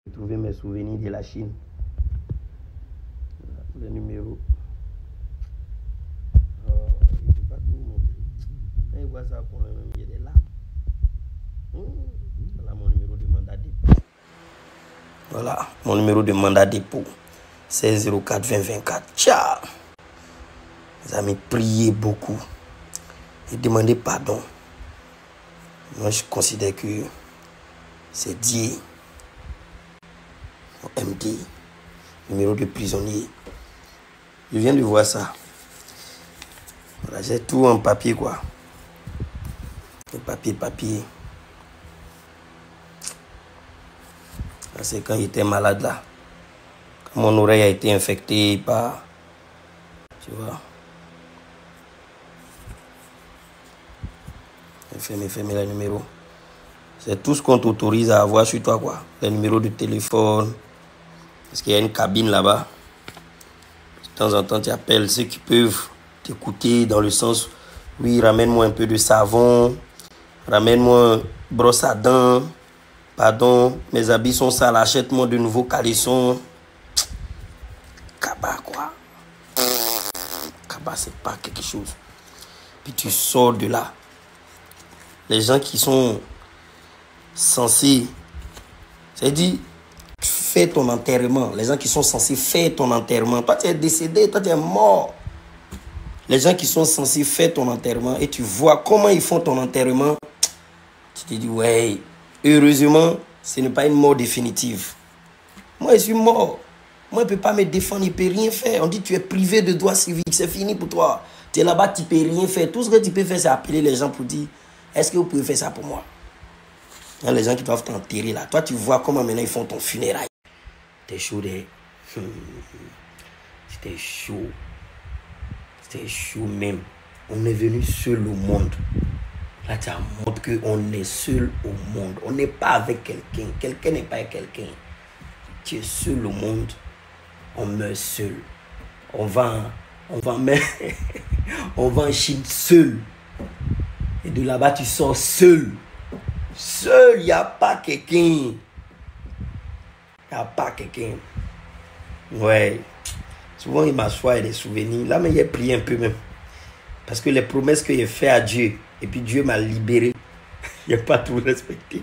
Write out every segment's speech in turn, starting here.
J'ai trouvé mes souvenirs de la Chine. Le numéro. Il ne peut pas tout montrer. Quand il voit ça, quand même, il y a des larmes. Voilà mon numéro de mandat dépôt. Voilà mon numéro de mandat dépôt. 16 04 20 24. Ciao. Les amis, priez beaucoup et demandez pardon. Moi, je considère que c'est Dieu, mon MD, numéro de prisonnier. Je viens de voir ça. Voilà, j'ai tout en papier, quoi. Le papier. C'est quand j'étais malade, là. Quand mon oreille a été infectée par... Tu vois. Fermez les numéros. C'est tout ce qu'on t'autorise à avoir sur toi, quoi. Les numéros de téléphone. Parce qu'il y a une cabine là-bas. De temps en temps, tu appelles ceux qui peuvent t'écouter dans le sens, oui, ramène-moi un peu de savon, ramène-moi brosse à dents, pardon, mes habits sont sales, achète-moi de nouveaux caleçons. Kaba, quoi. Kaba, c'est pas quelque chose. Puis tu sors de là. Les gens qui sont censés, c'est-à-dire, fais ton enterrement. Les gens qui sont censés faire ton enterrement. Toi, tu es décédé, toi, tu es mort. Les gens qui sont censés faire ton enterrement et tu vois comment ils font ton enterrement, tu te dis, ouais, heureusement, ce n'est pas une mort définitive. Moi, je suis mort. Moi, je ne peux pas me défendre, il ne peut rien faire. On dit, tu es privé de droits civiques, c'est fini pour toi. Tu es là-bas, tu ne peux rien faire. Tout ce que tu peux faire, c'est appeler les gens pour dire, est-ce que vous pouvez faire ça pour moi? Il y a les gens qui doivent t'enterrer là. Toi, tu vois comment maintenant ils font ton funérail. C'était chaud, C'était chaud. C'était chaud même. On est venu seul au monde. Là, tu montres qu'on est seul au monde. On n'est pas avec quelqu'un. Quelqu'un n'est pas avec quelqu'un. Tu es seul au monde. On meurt seul. On va en Chine seul. Et de là-bas, tu sors seul. Seul, il n'y a pas quelqu'un. Il n'y a pas quelqu'un. Ouais. Souvent, il m'assoit et des souvenirs. Là, mais il a prié un peu même. Parce que les promesses que j'ai faites à Dieu, et puis Dieu m'a libéré, il n'a pas tout respecté.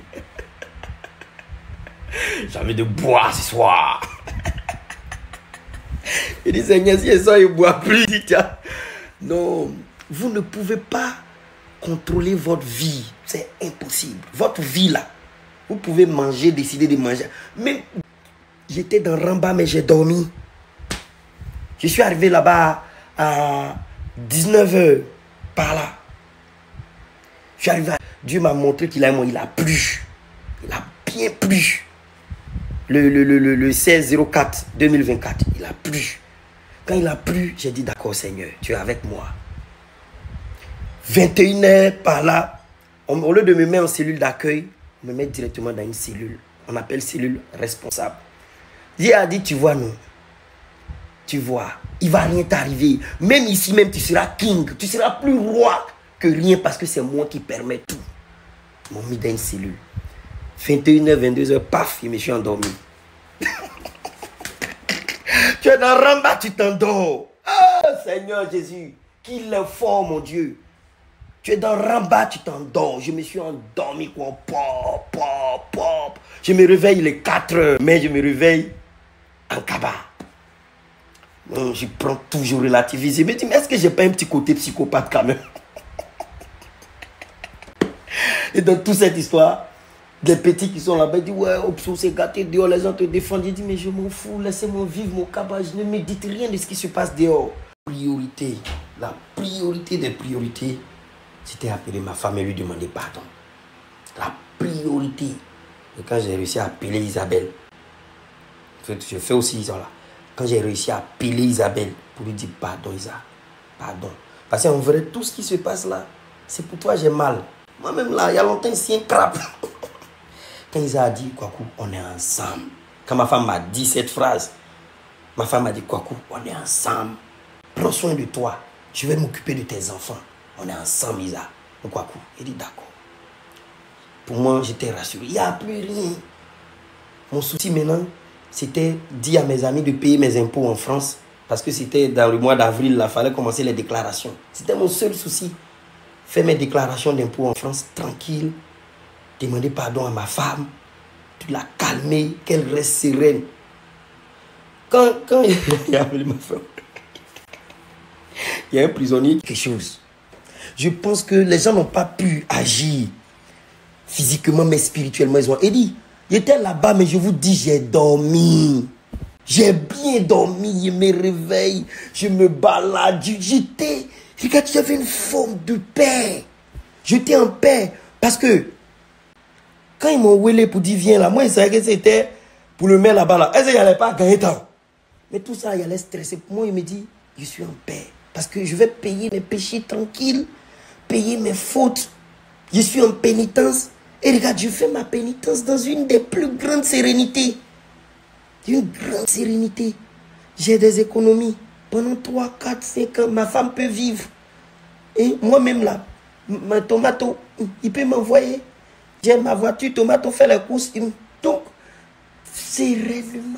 J'ai envie de boire ce soir. Il dit, Seigneur, si ça, il ne boit plus. Il dit, non, vous ne pouvez pas contrôler votre vie. C'est impossible. Votre vie, là, vous pouvez manger, décider de manger. Mais j'étais dans Ramba, mais j'ai dormi. Je suis arrivé là-bas à 19h, par là. Je suis arrivé à... Dieu m'a montré qu'il a plu. Il a bien plu. Le 16-04 2024, il a plu. Quand il a plu, j'ai dit, d'accord Seigneur, tu es avec moi. 21h, par là, au lieu de me mettre en cellule d'accueil, on me met directement dans une cellule. On appelle cellule responsable. Dieu a dit, tu vois, non. Tu vois, il ne va rien t'arriver. Même ici, même tu seras king. Tu seras plus roi que rien parce que c'est moi qui permets tout. Ils m'ont mis dans une cellule. 21h, 22h, paf, je me suis endormi. Tu es dans Ramba, tu t'endors. Ah, Seigneur Jésus, qu'il est fort, mon Dieu. Tu es dans Ramba, tu t'endors. Je me suis endormi, quoi. Pop, pop, pop. Je me réveille les 4h, mais je me réveille en Kaba. Je prends toujours relativiser. Je me dis, mais est-ce que j'ai pas un petit côté psychopathe quand même? Et dans toute cette histoire, des petits qui sont là-bas, ils disent, ouais, Opso, c'est gâté dehors, les gens te défendent. Je dis, mais je m'en fous, laissez-moi vivre mon Kaba. Je ne médite rien de ce qui se passe dehors. Priorité, la priorité des priorités, c'était appeler ma femme et lui demander pardon. La priorité. Et quand j'ai réussi à appeler Isabelle, je fais aussi ça là. Quand j'ai réussi à appeler Isabelle pour lui dire pardon, Isa, pardon. Parce qu'en vrai, tout ce qui se passe là, c'est pour toi, j'ai mal. Moi-même là, il y a longtemps, c'est un crap. Quand Isa a dit, Kwaku, on est ensemble. Quand ma femme m'a dit cette phrase, ma femme m'a dit, Kwaku, on est ensemble. Prends soin de toi. Je vais m'occuper de tes enfants. On est ensemble, Isa. Kwaku, il dit d'accord. Pour moi, j'étais rassuré. Il n'y a plus rien. Mon souci maintenant, c'était dire à mes amis de payer mes impôts en France. Parce que c'était dans le mois d'avril, il fallait commencer les déclarations. C'était mon seul souci. Faire mes déclarations d'impôts en France tranquille. Demander pardon à ma femme. De la calmer, qu'elle reste sereine. Quand il a appelé ma femme, il y a un prisonnier, quelque chose. Je pense que les gens n'ont pas pu agir physiquement, mais spirituellement. Ils ont dit, j'étais là-bas, mais je vous dis, j'ai dormi. J'ai bien dormi, je me réveille, je me balade. Regarde, j'avais une forme de paix. J'étais en paix. Parce que, quand ils m'ont ouélé pour dire, viens là, moi, je savais que c'était pour le mettre là-bas, là. Est-ce qu'il n'allait pas gagner temps? Mais tout ça, il allait stresser. Pour moi, il me dit, je suis en paix. Parce que je vais payer mes péchés tranquilles, payer mes fautes. Je suis en pénitence. Et regarde, je fais ma pénitence dans une des plus grandes sérénités. Une grande sérénité. J'ai des économies. Pendant 3, 4, 5 ans, ma femme peut vivre. Et moi-même là, ma tomato, il peut m'envoyer. J'ai ma voiture, tomato fait les courses. Donc, sereinement.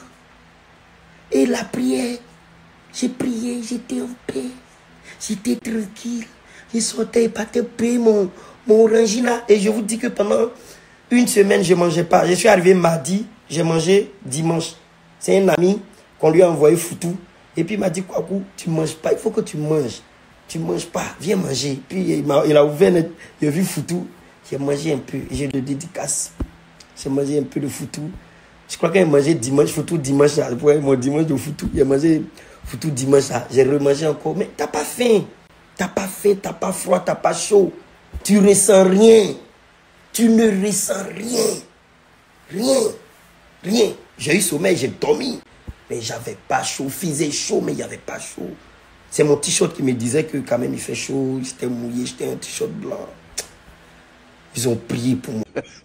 Et la prière, j'ai prié, j'étais en paix. J'étais tranquille. Je sortais, partais payer mon orangina. Et je vous dis que pendant une semaine, je ne mangeais pas. Je suis arrivé mardi, j'ai mangé dimanche. C'est un ami qu'on lui a envoyé foutu. Et puis il m'a dit, Kwaku, tu ne manges pas, il faut que tu manges. Tu ne manges pas, viens manger. Puis il a ouvert, il a vu foutu. J'ai mangé un peu, j'ai de dédicace. J'ai mangé un peu de foutu. Je crois qu'il a mangé dimanche, foutu dimanche. Mon dimanche de foutu, il a mangé foutu dimanche. J'ai remangé encore. Mais tu n'as pas faim. Tu n'as pas faim, tu n'as pas froid, tu n'as pas chaud. Tu ne ressens rien. Tu ne ressens rien. Rien. Rien. J'ai eu sommeil, j'ai dormi. Mais j'avais pas chaud. Il faisait chaud, mais il n'y avait pas chaud. C'est mon t-shirt qui me disait que quand même il fait chaud. J'étais mouillé, j'étais un t-shirt blanc. Ils ont prié pour moi.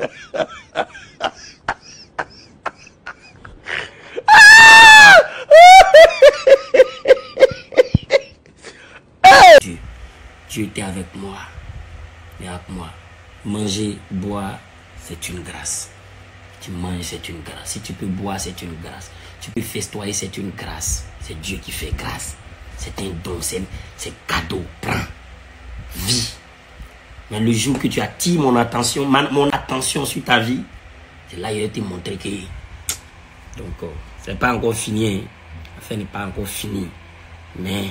Dieu était avec moi. Et avec moi. Manger, boire, c'est une grâce. Tu manges, c'est une grâce. Si tu peux boire, c'est une grâce. Tu peux festoyer, c'est une grâce. C'est Dieu qui fait grâce. C'est un don, c'est cadeau. Prends. Vis. Mais le jour que tu attires mon attention sur ta vie, c'est là que je vais te montrer que... Donc, c'est pas encore fini. Hein. L'affaire n'est pas encore finie. Mais...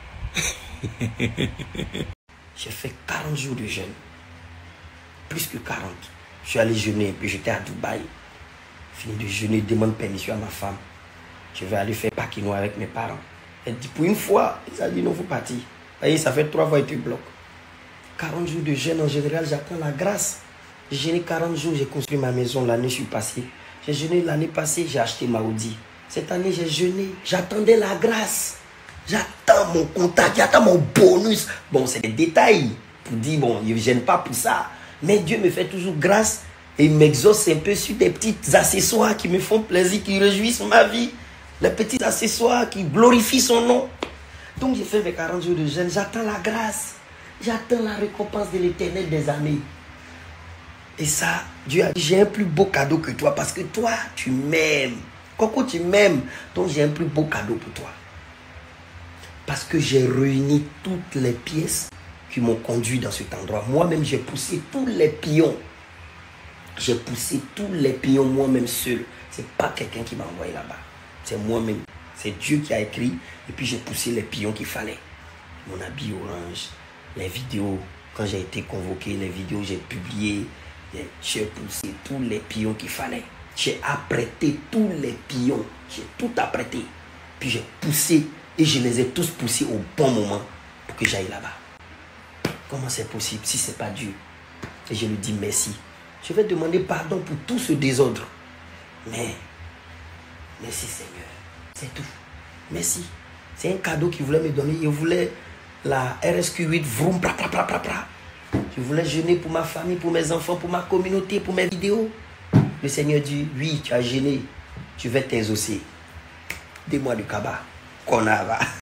J'ai fait 40 jours de jeûne. Plus que 40. Je suis allé jeûner, puis j'étais à Dubaï. Fini de jeûner, demande permission à ma femme. Je vais aller faire Pakino avec mes parents. Elle dit, pour une fois, ils ont dit, non, il faut partir. Vous voyez, ça fait 3 fois que tu bloques. 40 jours de jeûne, en général, j'attends la grâce. J'ai jeûné 40 jours, j'ai construit ma maison l'année je suis passé. J'ai jeûné l'année passée, j'ai acheté ma Audi. Cette année, j'ai jeûné, j'attendais la grâce. J'attends mon contact, j'attends mon bonus. Bon, c'est des détails pour dire, bon, je ne gêne pas pour ça. Mais Dieu me fait toujours grâce et il m'exauce un peu sur des petits accessoires qui me font plaisir, qui réjouissent ma vie. Les petits accessoires qui glorifient son nom. Donc j'ai fait mes 40 jours de jeûne, j'attends la grâce. J'attends la récompense de l'Éternel des armées. Et ça, Dieu a dit, j'ai un plus beau cadeau que toi parce que toi, tu m'aimes. Coco, tu m'aimes. Donc j'ai un plus beau cadeau pour toi. Parce que j'ai réuni toutes les pièces qui m'ont conduit dans cet endroit. Moi-même, j'ai poussé tous les pions. J'ai poussé tous les pions moi-même seul. Ce n'est pas quelqu'un qui m'a envoyé là-bas. C'est moi-même. C'est Dieu qui a écrit. Et puis j'ai poussé les pions qu'il fallait. Mon habit orange, les vidéos. Quand j'ai été convoqué, les vidéos, j'ai publié. J'ai poussé tous les pions qu'il fallait. J'ai apprêté tous les pions. J'ai tout apprêté. Puis j'ai poussé. Et je les ai tous poussés au bon moment pour que j'aille là-bas. Comment c'est possible si ce n'est pas Dieu? Et je lui dis merci. Je vais demander pardon pour tout ce désordre. Mais, merci Seigneur. C'est tout. Merci. C'est un cadeau qu'il voulait me donner. Il voulait la RSQ8 vroom, pra, pra, pra, pra, pra. Je voulais jeûner pour ma famille, pour mes enfants, pour ma communauté, pour mes vidéos. Le Seigneur dit, oui, tu as jeûné. Tu vas t'exaucer. Dis-moi du cabas. Qu'on a.